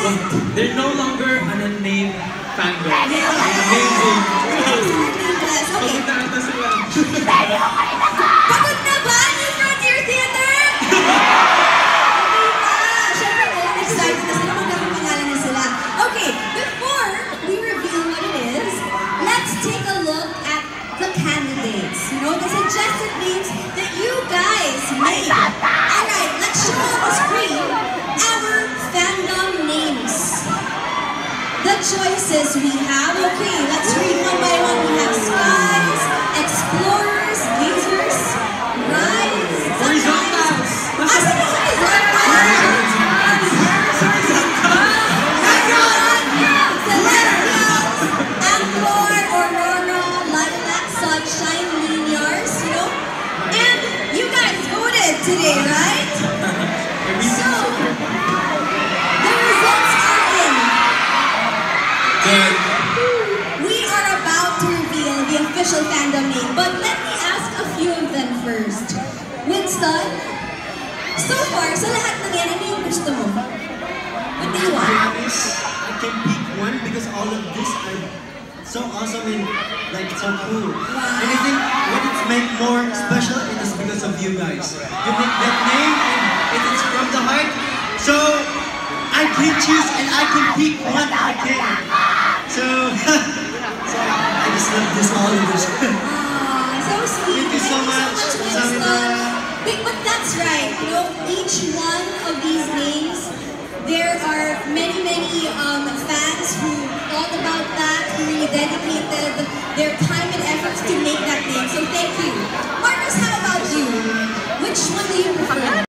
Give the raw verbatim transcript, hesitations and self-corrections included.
they're no longer an unnamed fangirl. Yeah. Amazing. Okay. Pagod na ata sila. Pagod na ba yung Frontier Theater? Okay pa. Siyempre po, excited na sila. Magkakapangalan na sila. Okay, before we reveal what it is, let's take a look at the candidates. You know, the suggested names that you guys made. Alright, let's show on the screen our fandom names. The choices we have, okay, let's read one by one. We have Skies, Explorers, Gazers, Rise, Horizontals. Asa na Horizontals? Celestials, Angkor, Aurora, Lilac, Sunshine, Lumiars, you know? And you guys voted today, right? So, the results are in. Good. We are about to reveal the official fandom name, but let me ask a few of them first. Winston, so far, sa lahat ng yan, ano yung gusto mo? What do you To be want? honest, I can pick one because all of this are so awesome and like so cool. And I think what it's made more special it is because of you guys. You make that name and it is from the heart. So I can choose and I can pick one I can. So, so I just love this all of this. Aw, so sweet. Thank you so much. Winston. But, but that's right, you know, each one of these names, there are many, many um, fans who thought about that, who really dedicated their time and efforts to make that name. So thank you. Marcus, how about you? Which one do you prefer?